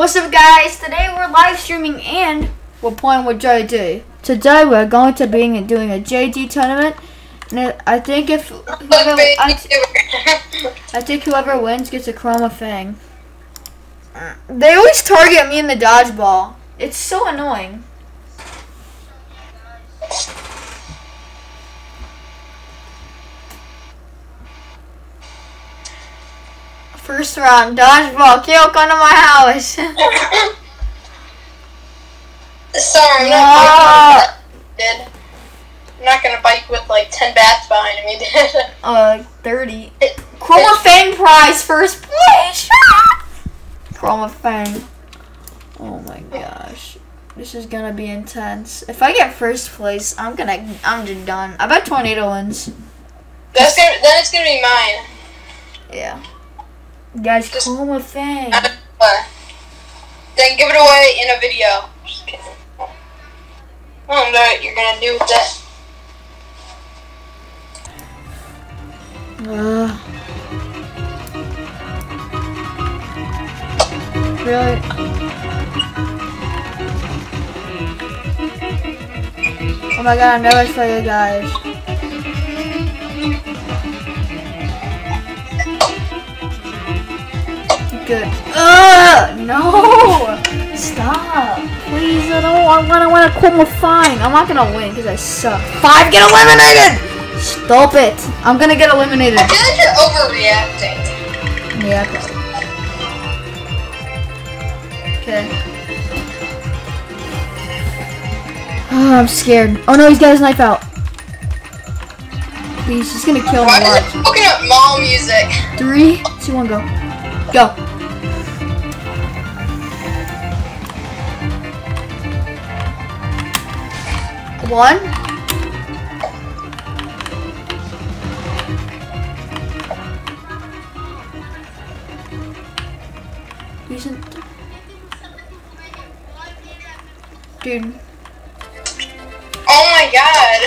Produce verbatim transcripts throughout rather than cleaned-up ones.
What's up, guys? Today we're live streaming and we're playing with J D. Today we're going to be doing a J D tournament, and I think if whoever, I, I think whoever wins gets a Chroma Fang. They always target me in the dodgeball. It's so annoying. First round, dodgeball, kill, come to my house. Sorry, I'm no. not biting. I'm not gonna bite with like ten bats behind me, dude. Uh, thirty. Chroma Fang prize, first place. Chroma Fang. Oh my gosh, this is gonna be intense. If I get first place, I'm gonna, I'm just done. I bet Tornado wins. That's gonna, then it's gonna be mine. Yeah. Guys, Chroma Fang. Uh, then give it away in a video. Just kidding. I don't know what you're gonna do with that. Uh, really? Oh my god, I'm nervous for you guys. Good. Ugh, no! Stop. Please, I don't I wanna win a Chroma Fang. I'm not gonna win because I suck. Five, get eliminated! Stop it. I'm gonna get eliminated. I feel like you're overreacting. Yeah, probably. Okay. Oh, I'm scared. Oh no, he's got his knife out. He's just gonna kill me. Why is it poking up mall music? Three, two, one, go. Go. One. Isn't dude. Oh my god.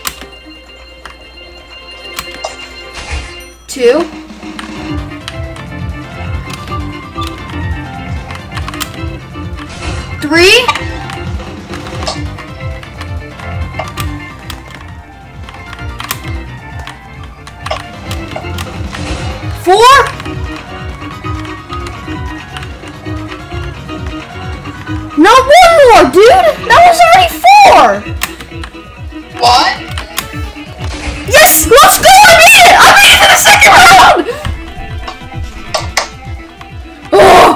Two. Three. Four. No, one more, dude. That was already four. What? Yes, let's go. I made it. I made it to the second round. Oh.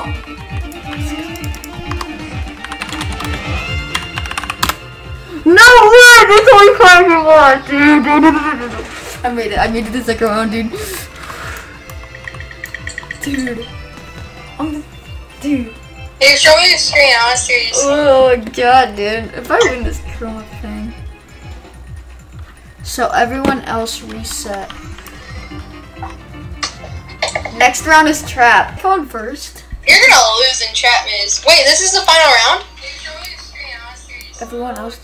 No way! That's only five more, dude. I made it. I made it the second round, dude. Dude. Um, dude. Hey, show me the screen. I want to see you. Oh my god, dude. If I win this Chroma Fang. So everyone else reset. Next round is trap. Come on first. You're gonna lose in trap maze. Wait, this is the final round? Everyone else.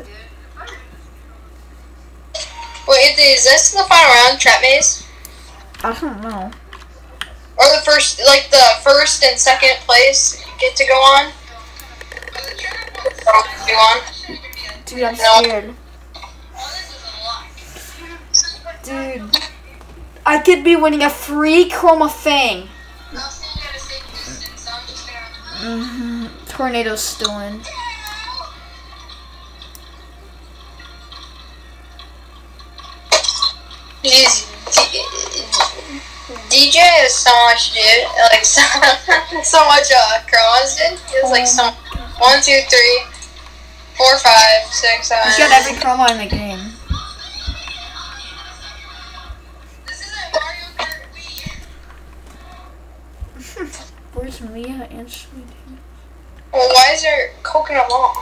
Wait, is this the final round, trap maze? I don't know. Or the first, like the first and second place get to go on? Go on? Dude, I'm No. scared. Dude, I could be winning a free Chroma Fang. Mm-hmm. Tornado's still in. He's D J is so much, dude. Like so, so much uh chromas, dude. He has like some one, two, three, four, five, six, seven. He's got every chroma in the game. This isn't Mario Kart Wii. Where's Mia and Sweetie? Well, why is there coconut mall?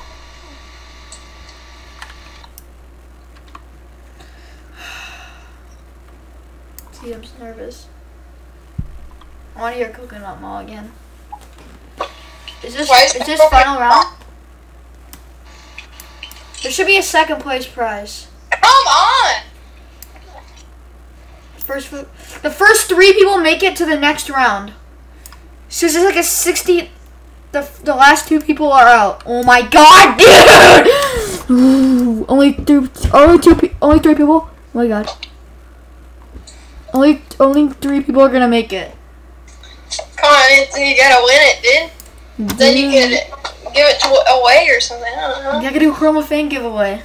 See, I'm just nervous. I want to hear Coconut Mall again. Is this Why is is this Coconut final Mall? round? There should be a second place prize. Come on! First, the first three people make it to the next round. So there's like a sixty the the last two people are out. Oh my god, dude! Ooh, only three, only two, pe only three people. Oh my god. Only, only three people are gonna make it. Come on, Anthony, you gotta win it, dude. dude. Then you can give it to away or something. I don't know. You gotta do Chroma Fang giveaway.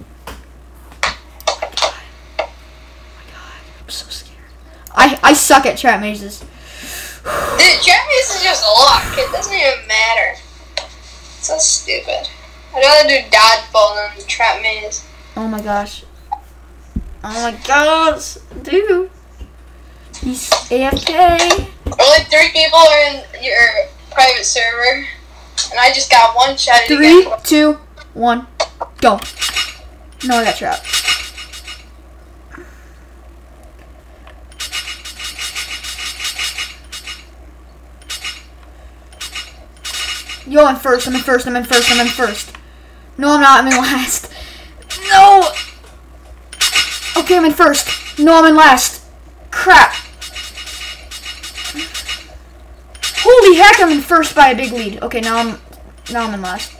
So scared. I I suck at trap mazes. Dude, trap maze is just luck. It doesn't even matter. It's so stupid. I'd rather do dodgeball than trap maze. Oh my gosh. Oh my gosh, dude. He's A F K. Only three people are in your private server, and I just got one shot. Three, two, one, go. No, I got trapped. Yo, I'm first, I'm in first, I'm in first, I'm in first. No, I'm not, I'm in last. No! Okay, I'm in first. No, I'm in last. Crap. Holy heck, I'm in first by a big lead. Okay, now I'm, now I'm in last.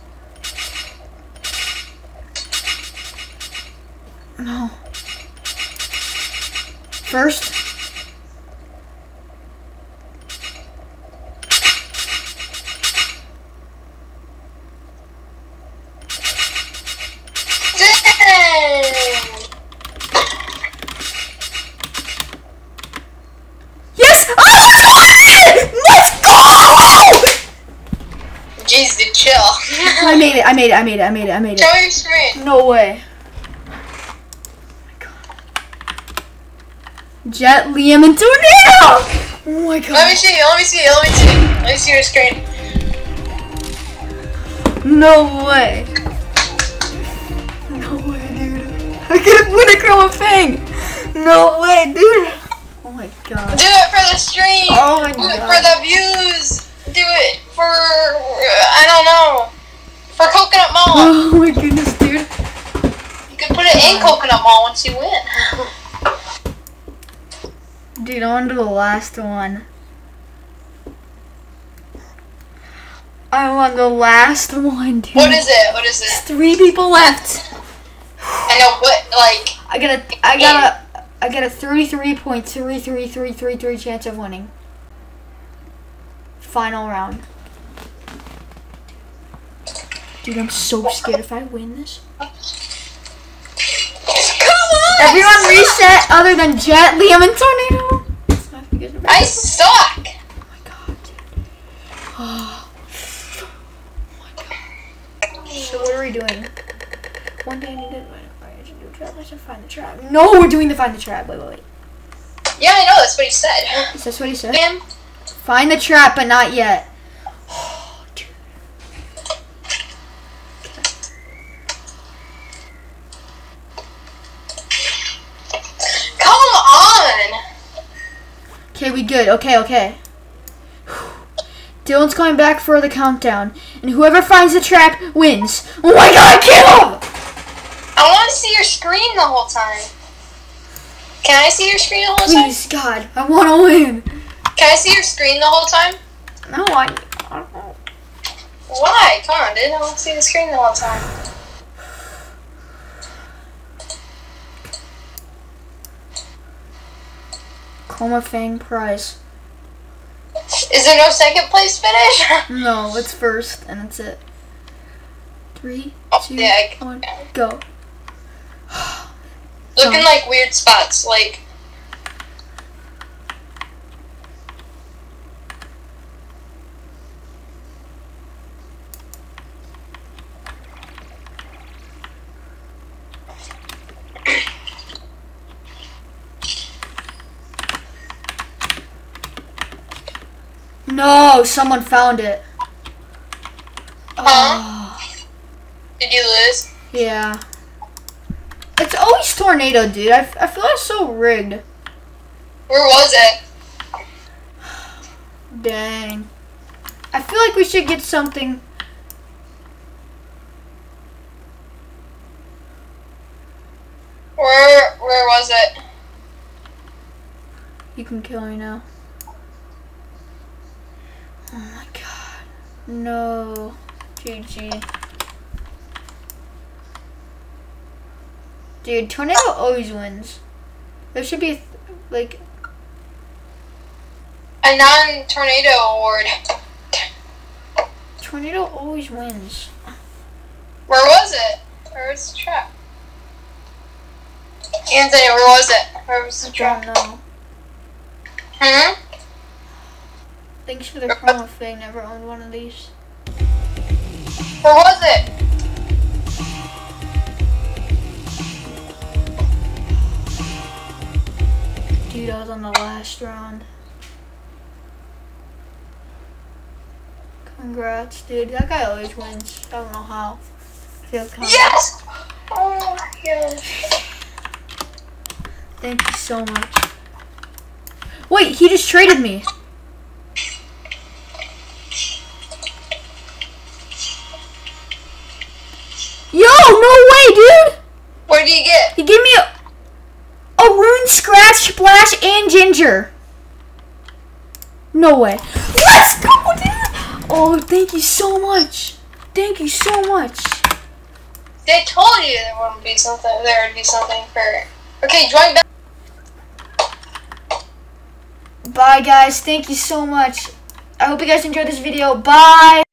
No. First. Jeez, dude, chill. I made it, I made it, I made it, I made it, I made it. Show your screen. No way. Oh my god. Jet, Liam, and Tornado! Oh my god. Let me see, let me see, let me see. Let me see your screen. No way. No way, dude. I couldn't win a Chroma Fang. No way, dude. Oh my god. Do it for the stream. Oh my Do god. it for the views. Do it for, I don't know, for Coconut Mall. Oh my goodness, dude. You can put it in Coconut Mall once you win. Dude, on to the last one. I'm on the last one, dude. What is it? What is There's it? three people left. I know, what, like... I got a, I got a, I got a thirty-three point three three three three three chance of winning. Final round. Dude, I'm so scared if I win this. Come on! Everyone reset other than Jet, Liam, and Tornado. I suck! Oh my god, dude. Oh. Oh my god. So what are we doing? One day I need to, I should do a trap, I should find the trap. No, we're doing the find the trap. Wait, wait, wait. Yeah, I know, that's what he said. Is that what he said? Man. Find the trap, but not yet. Oh, dude. Come on! Okay, we good. Okay, okay. Dylan's coming back for the countdown, and whoever finds the trap wins. Oh my god, kill him! I want to see your screen the whole time. Can I see your screen the whole time? Please, God, I want to win. Can I see your screen the whole time? No, I, I don't know. Why? Come on, dude. I want to see the screen the whole time. Chroma Fang prize. Is there no second place finish? No, it's first, and that's it. Three, Oh, two, yeah, I- one, go. Looking Oh. like weird spots, like... No, someone found it. Huh? Oh, Did you lose? yeah. It's always Tornado, dude. I, I feel like it's so rigged. Where was it? Dang. I feel like we should get something. Where Where was it? You can kill me now. Oh my god. No. G G. Dude, Tornado always wins. There should be, a th like... a non-tornado award. Tornado always wins. Where was it? Where was the trap? Anthony, where was it? Where was the trap? I don't know. Hmm? Thanks for the promo thing. Never owned one of these. Where was it? Dude, I was on the last round. Congrats, dude. That guy always wins. I don't know how. I feel kind of Yes! Oh my gosh. Thank you so much. Wait, he just traded me. Yo, no way, dude! What did you get? He gave me a, a rune, scratch, splash, and ginger. No way. Let's go, dude! Oh, thank you so much. Thank you so much. They told you there wouldn't be something. There would be something for. Okay, join back. Bye, guys. Thank you so much. I hope you guys enjoyed this video. Bye.